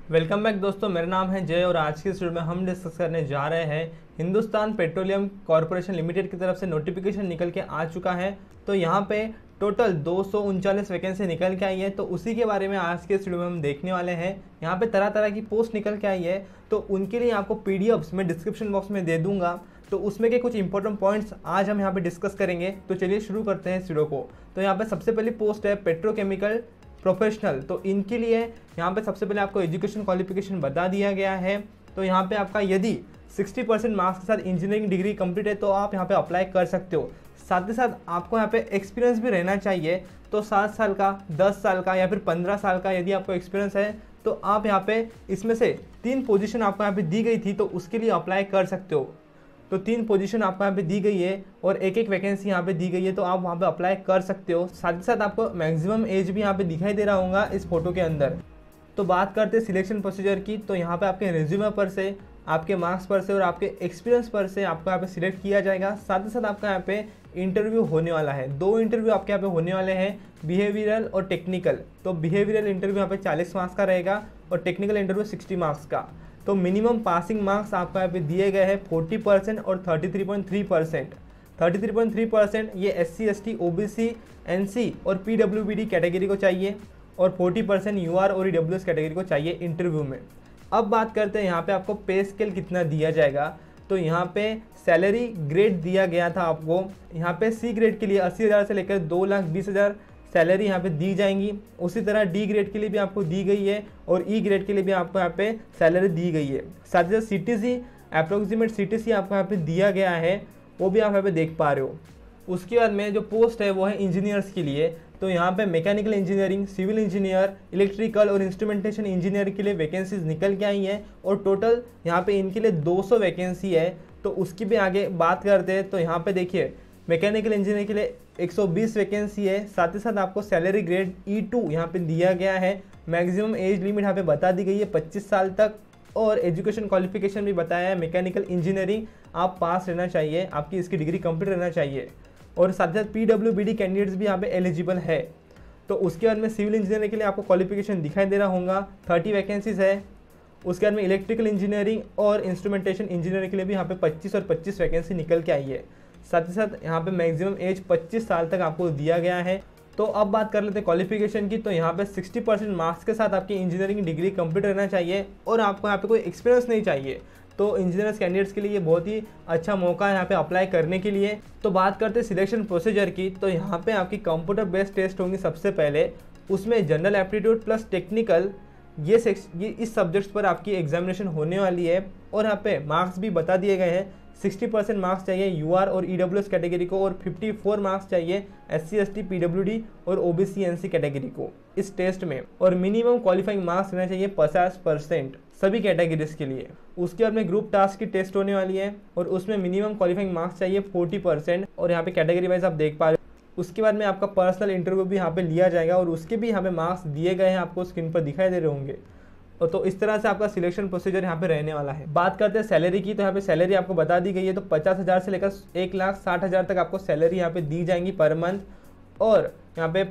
Welcome back दोस्तों, मेरा नाम है जय और आज की इस वीडियो में हम डिस्कस करने जा रहे हैं हिंदुस्तान पेट्रोलियम कॉर्पोरेशन लिमिटेड की तरफ से नोटिफिकेशन निकल के आ चुका है। तो यहाँ पे टोटल 239 वैकेंसी निकल के आई है, तो उसी के बारे में आज के इस वीडियो में हम देखने वाले हैं। यहाँ पे तरह तरह की पोस्ट निकल के आई है, तो उनके लिए आपको पीडीएफ्स मैं डिस्क्रिप्शन बॉक्स में दे दूंगा, तो उसमें के कुछ इंपॉर्टेंट पॉइंट्स आज हम यहाँ पे डिस्कस करेंगे। तो चलिए शुरू करते हैं इस वीडियो को। तो यहाँ पे सबसे पहली पोस्ट है पेट्रोकेमिकल प्रोफेशनल। तो इनके लिए यहाँ पे सबसे पहले आपको एजुकेशन क्वालिफिकेशन बता दिया गया है। तो यहाँ पे आपका यदि 60% मार्क्स के साथ इंजीनियरिंग डिग्री कंप्लीट है तो आप यहाँ पे अप्लाई कर सकते हो। साथ ही साथ आपको यहाँ पे एक्सपीरियंस भी रहना चाहिए। तो 7 साल का, 10 साल का या फिर 15 साल का यदि आपको एक्सपीरियंस है तो आप यहाँ पे इसमें से 3 पोजीशन आपको यहाँ पे दी गई थी, तो उसके लिए अप्लाई कर सकते हो। तो 3 पोजीशन आपको यहाँ पे दी गई है और एक एक वैकेंसी यहाँ पे दी गई है, तो आप वहाँ पे अप्लाई कर सकते हो। साथ ही साथ आपको मैक्सिमम एज भी यहाँ पे दिखाई दे रहा होगा इस फोटो के अंदर। तो बात करते हैं सिलेक्शन प्रोसीजर की, तो यहाँ पे आपके रिज्यूमे पर से, आपके मार्क्स पर से और आपके एक्सपीरियंस पर से आपको यहाँ पे सिलेक्ट किया जाएगा। साथ ही साथ आपका यहाँ पे इंटरव्यू होने वाला है। 2 इंटरव्यू आपके यहाँ पे होने वाले हैं, बिहेवियरल और टेक्निकल। तो बिहेवियरल इंटरव्यू यहाँ पे 40 मार्क्स का रहेगा और टेक्निकल इंटरव्यू 60 मार्क्स का। तो मिनिमम पासिंग मार्क्स आपको यहाँ पे दिए गए हैं 40% और 33.3%। 33.3% ये SC ST OBC NC और PWBD कैटेगरी को चाहिए और 40% UR और EWS कैटेगरी को चाहिए इंटरव्यू में। अब बात करते हैं यहाँ पे आपको पे स्केल कितना दिया जाएगा। तो यहाँ पे सैलरी ग्रेड दिया गया था आपको। यहाँ पे C ग्रेड के लिए 80,000 से लेकर 2,20,000 सैलरी यहाँ पे दी जाएंगी। उसी तरह D ग्रेड के लिए भी आपको दी गई है और E ग्रेड के लिए भी आपको यहाँ पे सैलरी दी गई है। साथ ही साथ CTC अप्रोक्सीमेट CTC आपको यहाँ पे दिया गया है, वो भी आप यहाँ पे देख पा रहे हो। उसके बाद में जो पोस्ट है वो है इंजीनियर्स के लिए। तो यहाँ पे mechanical engineering, civil engineer, electrical और इंस्ट्रूमेंटेशन इंजीनियर के लिए वैकेंसीज निकल के आई हैं और टोटल यहाँ पे इनके लिए 200 वैकेंसी है। तो उसकी भी आगे बात करते हैं। तो यहाँ पे देखिए मैकेनिकल इंजीनियर के लिए 120 वैकेंसी है। साथ ही साथ आपको सैलरी ग्रेड E2 यहाँ पे दिया गया है। मैक्सिमम एज लिमिट यहाँ पे बता दी गई है 25 साल तक और एजुकेशन क्वालिफिकेशन भी बताया है। मैकेनिकल इंजीनियरिंग आप पास रहना चाहिए, आपकी इसकी डिग्री कंप्लीट रहना चाहिए और साथ ही साथ PWBD कैंडिडेट्स भी यहाँ पे एलिजिबल है। तो उसके बाद में सिविल इंजीनियरिंग के लिए आपको क्वालिफिकेशन दिखाई दे रहा होगा, 30 वैकेंसीज है। उसके बाद में इलेक्ट्रिकल इंजीनियरिंग और इंस्ट्रूमेंटेशन इंजीनियरिंग के लिए भी यहाँ पे 25 और 25 वैकेंसी निकल के आई है। साथ ही साथ यहाँ पे मैक्सिमम एज 25 साल तक आपको दिया गया है। तो अब बात कर लेते हैं क्वालिफिकेशन की। तो यहाँ पे 60% मार्क्स के साथ आपकी इंजीनियरिंग डिग्री कंप्लीट रहना चाहिए और आपको यहाँ पे कोई एक्सपीरियंस नहीं चाहिए। तो इंजीनियर्स कैंडिडेट्स के लिए ये बहुत ही अच्छा मौका है यहाँ पे अप्लाई करने के लिए। तो बात करते हैं सिलेक्शन प्रोसीजर की। तो यहाँ पे आपकी कंप्यूटर बेस्ड टेस्ट होंगी सबसे पहले, उसमें जनरल एप्टीट्यूड प्लस टेक्निकल ये इस सब्जेक्ट्स पर आपकी एग्जामिनेशन होने वाली है और यहाँ पे मार्क्स भी बता दिए गए हैं। 60% मार्क्स चाहिए UR और EWS कैटेगरी को और 54 मार्क्स चाहिए SC ST PWD और OBC NC कैटेगरी को इस टेस्ट में, और मिनिमम क्वालिफाइंग मार्क्स रहना चाहिए 50% सभी कैटेगरीज के लिए। उसके बाद में ग्रुप टास्क की टेस्ट होने वाली है और उसमें मिनिमम क्वालिफाइंग मार्क्स चाहिए 40% और यहाँ पे कैटेगरी वाइज आप देख पा रहे हो। उसके बाद में आपका पर्सनल इंटरव्यू भी यहाँ पे लिया जाएगा और उसके भी यहाँ पे मार्क्स दिए गए हैं, आपको स्क्रीन पर दिखाई दे रहे होंगे। तो इस तरह से आपका सिलेक्शन प्रोसीजर यहाँ पे रहने वाला है। बात करते हैं सैलरी की। तो यहाँ पे सैलरी आपको बता दी गई है। तो 50,000 से लेकर 1,60,000 तक आपको सैलरी यहाँ पे दी जाएंगी पर मंथ और यहाँ पे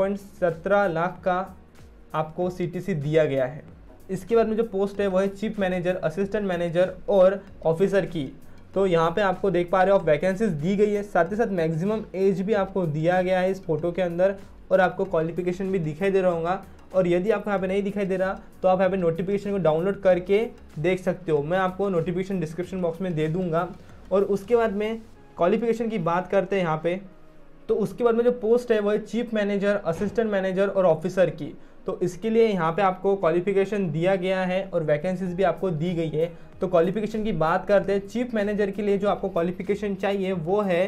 15.17 लाख का आपको CTC दिया गया है। इसके बाद में जो पोस्ट है वो है चीफ मैनेजर, असिस्टेंट मैनेजर और ऑफिसर की। तो यहाँ पे आपको देख पा रहे हो आप वैकेंसीज दी गई है। साथ ही साथ मैक्सिमम एज भी आपको दिया गया है इस फोटो के अंदर और आपको क्वालिफिकेशन भी दिखाई दे रहा होगा। और यदि आपको यहाँ पे नहीं दिखाई दे रहा तो आप यहाँ पे नोटिफिकेशन को डाउनलोड करके देख सकते हो। मैं आपको नोटिफिकेशन डिस्क्रिप्शन बॉक्स में दे दूंगा। और उसके बाद में क्वालिफिकेशन की बात करते हैं यहाँ पे। तो उसके बाद में जो पोस्ट है वो है चीफ मैनेजर, असिस्टेंट मैनेजर और ऑफिसर की। तो इसके लिए यहाँ पे आपको क्वालिफिकेशन दिया गया है और वैकेंसीज भी आपको दी गई है। तो क्वालिफिकेशन की बात करते हैं। चीफ मैनेजर के लिए जो आपको क्वालिफिकेशन चाहिए वो है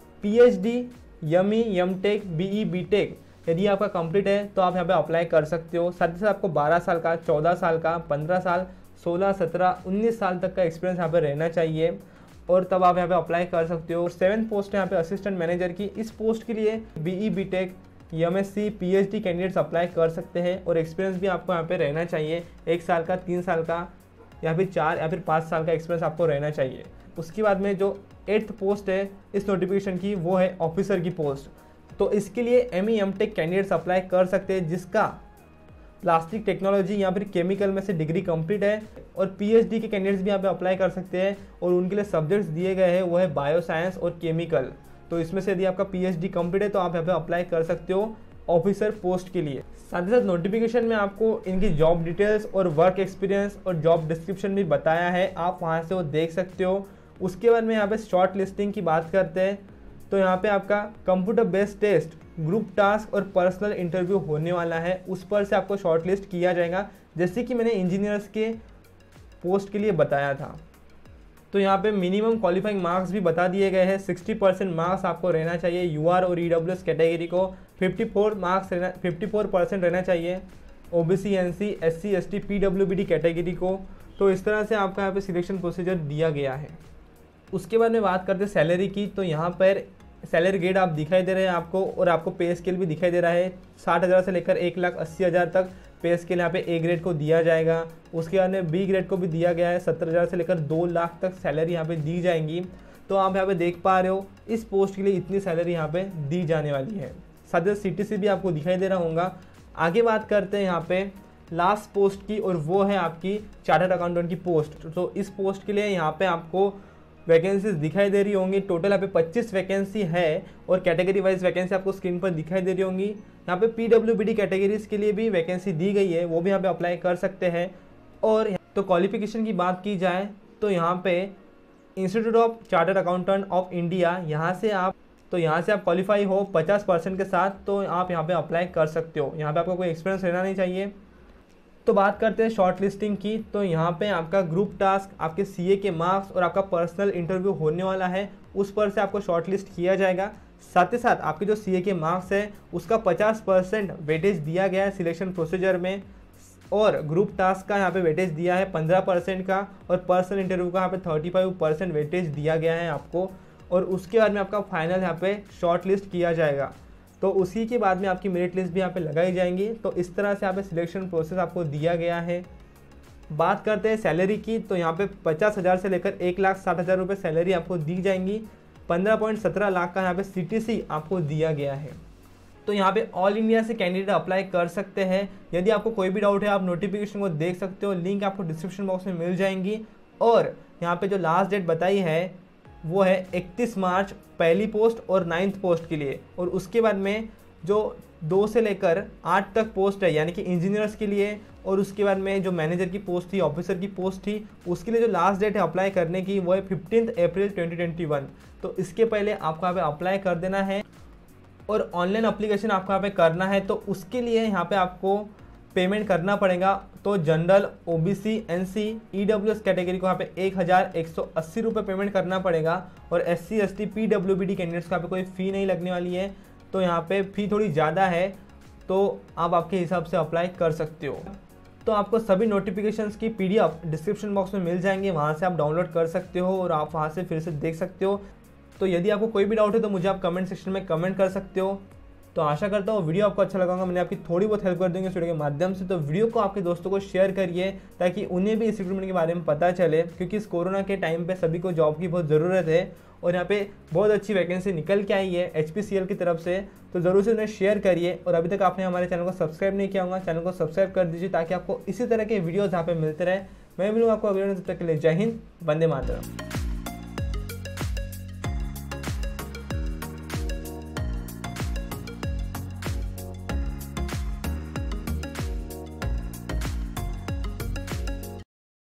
PhD, ME, MTech, BE, BTech। यदि आपका कंप्लीट है तो आप यहाँ पे अप्लाई कर सकते हो। साथ ही साथ आपको 12 साल का, 14 साल का, 15 साल, 16, 17, 19 साल तक का एक्सपीरियंस यहाँ पे रहना चाहिए और तब आप यहाँ पे अप्लाई कर सकते हो। 7 पोस्ट है यहाँ पे असिस्टेंट मैनेजर की। इस पोस्ट के लिए BE, BTech, MSc, PhD candidates apply कर सकते हैं और एक्सपीरियंस भी आपको यहाँ पे रहना चाहिए। 1 साल का, 3 साल का या फिर 4 या फिर 5 साल का एक्सपीरियंस आपको रहना चाहिए। उसके बाद में जो 8th पोस्ट है इस नोटिफिकेशन की वो है ऑफिसर की पोस्ट। तो इसके लिए ME, MTech कैंडिडेट्स अप्लाई कर सकते हैं जिसका प्लास्टिक टेक्नोलॉजी या फिर केमिकल में से डिग्री कंप्लीट है, और पीएचडी के कैंडिडेट्स भी यहाँ पे अप्लाई कर सकते हैं, और उनके लिए सब्जेक्ट्स दिए गए हैं वो है बायो साइंस और केमिकल। तो इसमें से यदि आपका पीएचडी कंप्लीट है तो आप यहाँ पे अप्लाई कर सकते हो ऑफिसर पोस्ट के लिए। साथ ही साथ नोटिफिकेशन में आपको इनकी जॉब डिटेल्स और वर्क एक्सपीरियंस और जॉब डिस्क्रिप्शन भी बताया है, आप वहाँ से वो देख सकते हो। उसके बाद में यहाँ पे शॉर्ट लिस्टिंग की बात करते हैं तो यहाँ पे आपका computer based test, group task और पर्सनल इंटरव्यू होने वाला है, उस पर से आपको शॉर्ट लिस्ट किया जाएगा, जैसे कि मैंने इंजीनियर्स के पोस्ट के लिए बताया था। तो यहाँ पे मिनिमम क्वालिफाइंग मार्क्स भी बता दिए गए हैं। 60% मार्क्स आपको रहना चाहिए, यूआर और ईडब्ल्यूएस कैटेगरी को 54% रहना चाहिए, ओबीसी, एनसी, एससी, एसटी, पीडब्ल्यूबीडी कैटेगरी को। तो इस तरह से आपका यहाँ पे सिलेक्शन प्रोसीजर दिया गया है। उसके बाद में बात करते हैं सैलरी की, तो यहाँ पर सैलरी ग्रेड आप दिखाई दे रहे हैं आपको, और आपको पे स्केल भी दिखाई दे रहा है। 60,000 से लेकर 1,80,000 तक पे स्केल यहाँ पे ए ग्रेड को दिया जाएगा। उसके बाद में बी ग्रेड को भी दिया गया है, 70,000 से लेकर 2 लाख तक सैलरी यहाँ पे दी जाएंगी। तो आप यहाँ पे देख पा रहे हो इस पोस्ट के लिए इतनी सैलरी यहाँ पे दी जाने वाली है। साथ ही सीटीसी भी आपको दिखाई दे रहा होगा। आगे बात करते हैं यहाँ पे लास्ट पोस्ट की, और वो है आपकी चार्टर्ड अकाउंटेंट की पोस्ट। तो इस पोस्ट के लिए यहाँ पे आपको वैकेंसीज दिखाई दे रही होंगी। टोटल यहाँ पे 25 वैकेंसी है, और कैटेगरी वाइज वैकेंसी आपको स्क्रीन पर दिखाई दे रही होंगी। यहाँ पे पीडब्ल्यूबीडी कैटेगरीज के लिए भी वैकेंसी दी गई है, वो भी यहाँ पे अप्लाई कर सकते हैं। और तो क्वालिफिकेशन की बात की जाए तो यहाँ पे institute of chartered accountant of India, यहाँ से आप क्वालिफाई हो 50% के साथ, तो आप यहाँ पे अप्लाई कर सकते हो। यहाँ पे आपको कोई एक्सपीरियंस रहना नहीं चाहिए। तो बात करते हैं शॉर्ट लिस्टिंग की, तो यहाँ पे आपका ग्रुप टास्क, आपके सीए के मार्क्स और आपका पर्सनल इंटरव्यू होने वाला है, उस पर से आपको शॉर्ट लिस्ट किया जाएगा। साथ ही साथ आपके जो सीए के मार्क्स है उसका 50% वेटेज दिया गया है सिलेक्शन प्रोसीजर में, और ग्रुप टास्क का यहाँ पे वेटेज दिया है 15% का, और पर्सनल इंटरव्यू का यहाँ पे 35% वेटेज दिया गया है आपको। और उसके बाद में आपका फाइनल यहाँ पे शॉर्ट लिस्ट किया जाएगा, तो उसी के बाद में आपकी मेरिट लिस्ट भी यहाँ पे लगाई जाएंगी। तो इस तरह से यहाँ पे सिलेक्शन प्रोसेस आपको दिया गया है। बात करते हैं सैलरी की, तो यहाँ पे 50,000 से लेकर 1,60,000 रुपये सैलरी आपको दी जाएंगी। 15.17 लाख का यहाँ पे सीटीसी आपको दिया गया है। तो यहाँ पे ऑल इंडिया से कैंडिडेट अप्लाई कर सकते हैं। यदि आपको कोई भी डाउट है आप नोटिफिकेशन को देख सकते हो, लिंक आपको डिस्क्रिप्शन बॉक्स में मिल जाएंगी। और यहाँ पे जो लास्ट डेट बताई है वो है 31 मार्च पहली पोस्ट और 9th पोस्ट के लिए, और उसके बाद में जो 2 से लेकर 8 तक पोस्ट है यानी कि इंजीनियर्स के लिए, और उसके बाद में जो मैनेजर की पोस्ट थी, ऑफिसर की पोस्ट थी, उसके लिए जो लास्ट डेट है अप्लाई करने की वो है 15 अप्रैल 2021। तो इसके पहले आपको यहाँ पे अप्लाई कर देना है, और ऑनलाइन अप्लीकेशन आपको यहाँ पे करना है। तो उसके लिए यहाँ पे आपको पेमेंट करना पड़ेगा। तो general, OBC, NC, EWS category को यहाँ पे 1,180 रुपये पेमेंट करना पड़ेगा, और एससी, एसटी, पीडब्ल्यूबीडी कैंडिडेट्स को यहाँ पे कोई फ़ी नहीं लगने वाली है। तो यहाँ पे फ़ी थोड़ी ज़्यादा है, तो आप आपके हिसाब से अप्लाई कर सकते हो। तो आपको सभी नोटिफिकेशंस की पीडीएफ डिस्क्रिप्शन बॉक्स में मिल जाएंगे, वहाँ से आप डाउनलोड कर सकते हो और आप वहाँ से फिर से देख सकते हो। तो यदि आपको कोई भी डाउट है तो मुझे आप कमेंट सेक्शन में कमेंट कर सकते हो। तो आशा करता हूँ वीडियो आपको अच्छा लगा होगा, मैंने आपकी थोड़ी बहुत हेल्प कर दूंगी इस वीडियो के माध्यम से। तो वीडियो को आपके दोस्तों को शेयर करिए ताकि उन्हें भी इस रिक्रूटमेंट के बारे में पता चले, क्योंकि इस कोरोना के टाइम पे सभी को जॉब की बहुत ज़रूरत है, और यहाँ पे बहुत अच्छी वैकेंसी निकल के आई है HPCL की तरफ से। तो ज़रूर से उन्हें शेयर करिए, और अभी तक आपने हमारे चैनल को सब्सक्राइब नहीं किया होगा, चैनल को सब्सक्राइब कर दीजिए ताकि आपको इसी तरह के वीडियोज़ यहाँ पे मिलते रहे। मैं मिलूँगा आपको अगले वीडियो में, तब तक के लिए जय हिंद, वंदे मातरम।